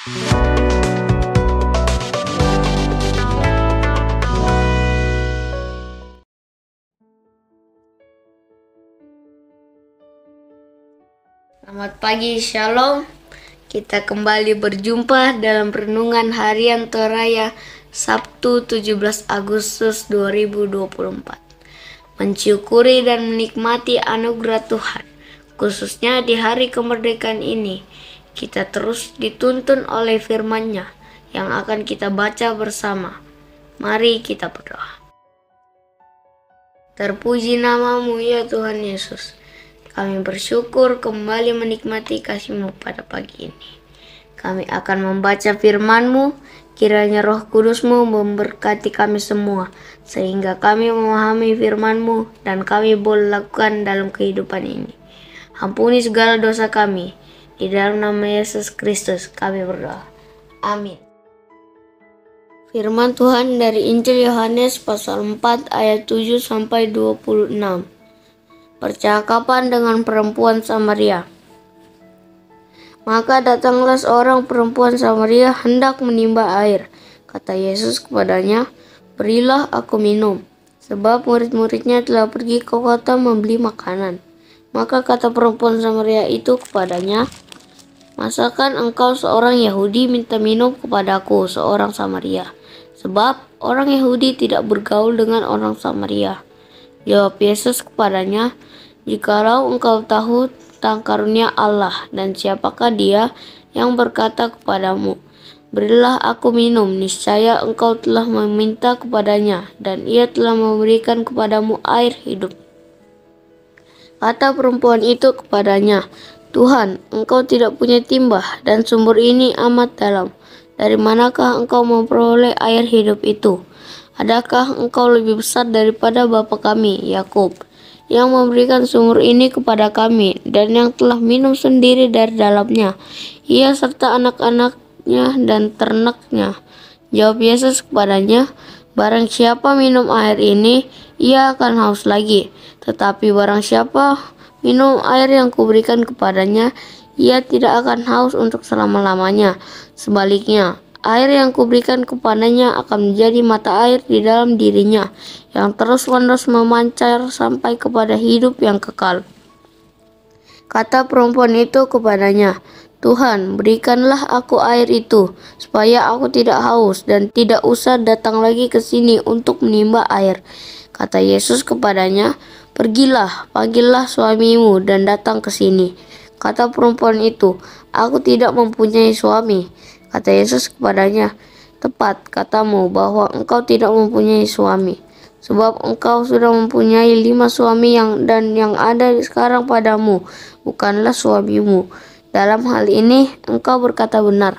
Selamat pagi, Shalom. Kita kembali berjumpa dalam renungan harian Toraya Sabtu 17 Agustus 2024. Mensyukuri dan menikmati anugerah Tuhan, khususnya di hari kemerdekaan ini. Kita terus dituntun oleh firman-Nya yang akan kita baca bersama. Mari kita berdoa. Terpuji nama-Mu ya Tuhan Yesus. Kami bersyukur kembali menikmati kasih-Mu pada pagi ini. Kami akan membaca firman-Mu, kiranya Roh Kudus-Mu memberkati kami semua, sehingga kami memahami firman-Mu dan kami boleh lakukan dalam kehidupan ini. Ampuni segala dosa kami, di dalam nama Yesus Kristus kami berdoa. Amin. Firman Tuhan dari Injil Yohanes pasal 4 ayat 7-26. Percakapan dengan perempuan Samaria. Maka datanglah seorang perempuan Samaria hendak menimba air. Kata Yesus kepadanya, "Berilah aku minum," sebab murid-muridnya telah pergi ke kota membeli makanan. Maka kata perempuan Samaria itu kepadanya, "Masakan engkau seorang Yahudi minta minum kepadaku seorang Samaria? Sebab orang Yahudi tidak bergaul dengan orang Samaria." Jawab Yesus kepadanya, "Jikalau engkau tahu tentang karunia Allah dan siapakah Dia yang berkata kepadamu, 'Berilah aku minum,' niscaya engkau telah meminta kepadanya, dan Ia telah memberikan kepadamu air hidup." Kata perempuan itu kepadanya, "Tuhan, engkau tidak punya timbah, dan sumber ini amat dalam. Dari manakah engkau memperoleh air hidup itu? Adakah engkau lebih besar daripada bapa kami, Yakub, yang memberikan sumur ini kepada kami, dan yang telah minum sendiri dari dalamnya, ia serta anak-anaknya dan ternaknya?" Jawab Yesus kepadanya, "Barang siapa minum air ini, ia akan haus lagi. Tetapi barang siapa minum air yang kuberikan kepadanya, ia tidak akan haus untuk selama-lamanya. Sebaliknya, air yang kuberikan kepadanya akan menjadi mata air di dalam dirinya, yang terus-menerus memancar sampai kepada hidup yang kekal." Kata perempuan itu kepadanya, "Tuhan, berikanlah aku air itu, supaya aku tidak haus dan tidak usah datang lagi ke sini untuk menimba air." Kata Yesus kepadanya, "Pergilah, panggillah suamimu dan datang ke sini." Kata perempuan itu, "Aku tidak mempunyai suami." Kata Yesus kepadanya, "Tepat katamu bahwa engkau tidak mempunyai suami. Sebab engkau sudah mempunyai 5 suami dan yang ada sekarang padamu bukanlah suamimu. Dalam hal ini engkau berkata benar."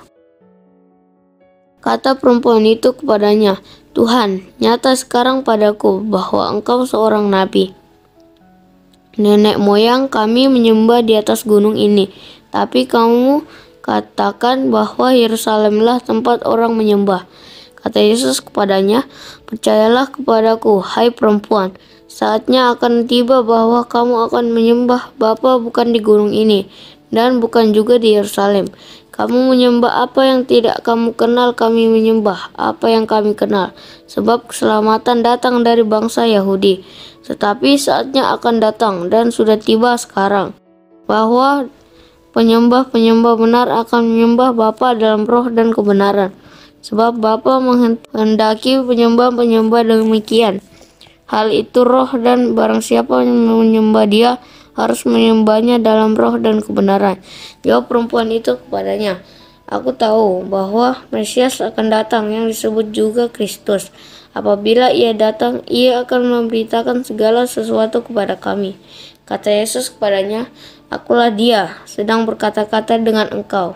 Kata perempuan itu kepadanya, "Tuhan, nyata sekarang padaku bahwa engkau seorang nabi. Nenek moyang kami menyembah di atas gunung ini, tapi kamu katakan bahwa Yerusalemlah tempat orang menyembah." Kata Yesus kepadanya, "Percayalah kepadaku, hai perempuan, saatnya akan tiba bahwa kamu akan menyembah Bapa bukan di gunung ini, dan bukan juga di Yerusalem. Kamu menyembah apa yang tidak kamu kenal, kami menyembah apa yang kami kenal, sebab keselamatan datang dari bangsa Yahudi. Tetapi saatnya akan datang, dan sudah tiba sekarang, bahwa penyembah-penyembah benar akan menyembah Bapa dalam roh dan kebenaran. Sebab Bapa menghendaki penyembah-penyembah demikian. Hal itu roh, dan barang siapa yang menyembah Dia harus menyembahnya dalam roh dan kebenaran." Jawab perempuan itu kepadanya, "Aku tahu bahwa Mesias akan datang, yang disebut juga Kristus. Apabila Ia datang, Ia akan memberitakan segala sesuatu kepada kami." Kata Yesus kepadanya, "Akulah Dia, sedang berkata-kata dengan engkau."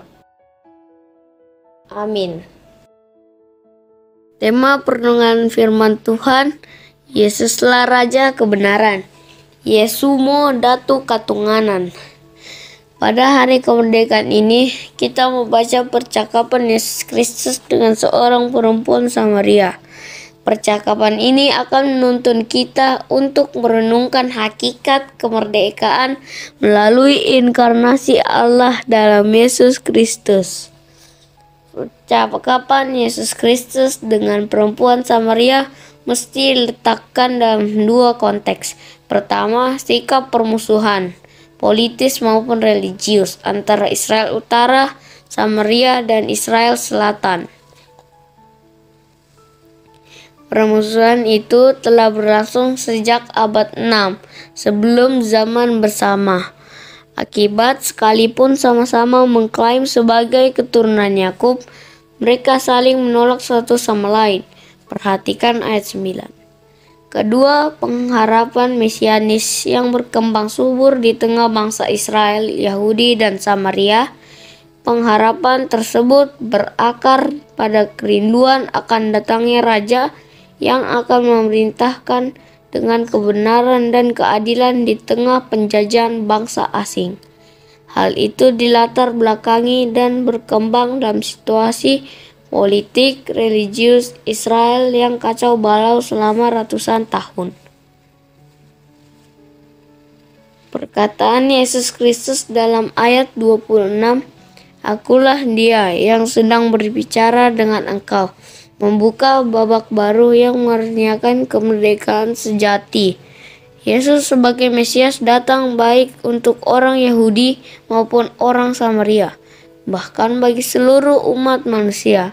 Amin. Tema perenungan firman Tuhan, Yesuslah Raja Kebenaran. Yesumo datu katunganan. Pada hari kemerdekaan ini, kita membaca percakapan Yesus Kristus dengan seorang perempuan Samaria. Percakapan ini akan menuntun kita untuk merenungkan hakikat kemerdekaan melalui inkarnasi Allah dalam Yesus Kristus. Percakapan Yesus Kristus dengan perempuan Samaria mesti diletakkan dalam dua konteks. Pertama, sikap permusuhan politis maupun religius antara Israel Utara, Samaria, dan Israel Selatan. Permusuhan itu telah berlangsung sejak abad 6 sebelum zaman bersama. Akibat sekalipun sama-sama mengklaim sebagai keturunan Yakub, mereka saling menolak satu sama lain. Perhatikan ayat 9. Kedua, pengharapan mesianis yang berkembang subur di tengah bangsa Israel, Yahudi, dan Samaria. Pengharapan tersebut berakar pada kerinduan akan datangnya raja yang akan memerintahkan dengan kebenaran dan keadilan di tengah penjajahan bangsa asing. Hal itu dilatar belakangi dan berkembang dalam situasi politik religius Israel yang kacau balau selama ratusan tahun. Perkataan Yesus Kristus dalam ayat 26, "Akulah Dia yang sedang berbicara dengan engkau," membuka babak baru yang mengartikan kemerdekaan sejati. Yesus sebagai Mesias datang baik untuk orang Yahudi maupun orang Samaria, bahkan bagi seluruh umat manusia.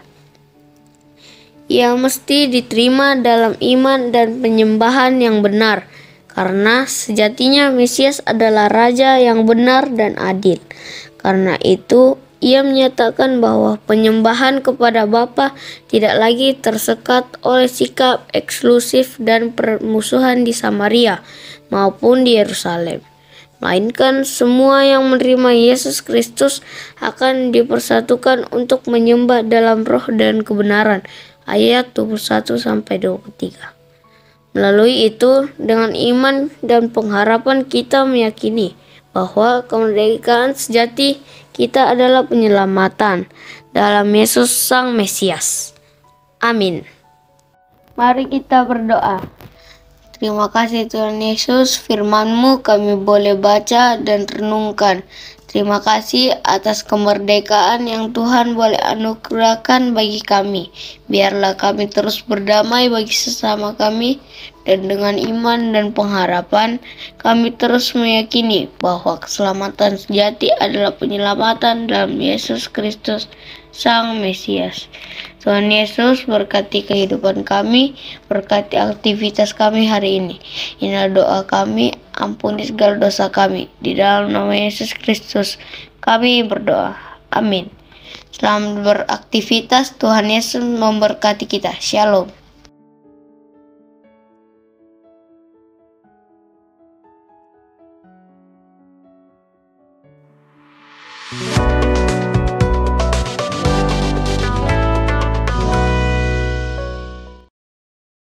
Ia mesti diterima dalam iman dan penyembahan yang benar, karena sejatinya Mesias adalah Raja yang benar dan adil. Karena itu, ia menyatakan bahwa penyembahan kepada Bapa tidak lagi tersekat oleh sikap eksklusif dan permusuhan di Samaria maupun di Yerusalem, melainkan semua yang menerima Yesus Kristus akan dipersatukan untuk menyembah dalam roh dan kebenaran. Ayat 21-23. Melalui itu, dengan iman dan pengharapan kita meyakini bahwa kemerdekaan sejati kita adalah penyelamatan dalam Yesus Sang Mesias. Amin. Mari kita berdoa. Terima kasih Tuhan Yesus, firman-Mu kami boleh baca dan renungkan. Terima kasih atas kemerdekaan yang Tuhan boleh anugerahkan bagi kami. Biarlah kami terus berdamai bagi sesama kami, dan dengan iman dan pengharapan, kami terus meyakini bahwa keselamatan sejati adalah penyelamatan dalam Yesus Kristus, Sang Mesias. Tuhan Yesus, berkati kehidupan kami, berkati aktivitas kami hari ini. Inilah doa kami, ampuni segala dosa kami. Di dalam nama Yesus Kristus, kami berdoa. Amin. Selamat beraktivitas, Tuhan Yesus memberkati kita. Shalom.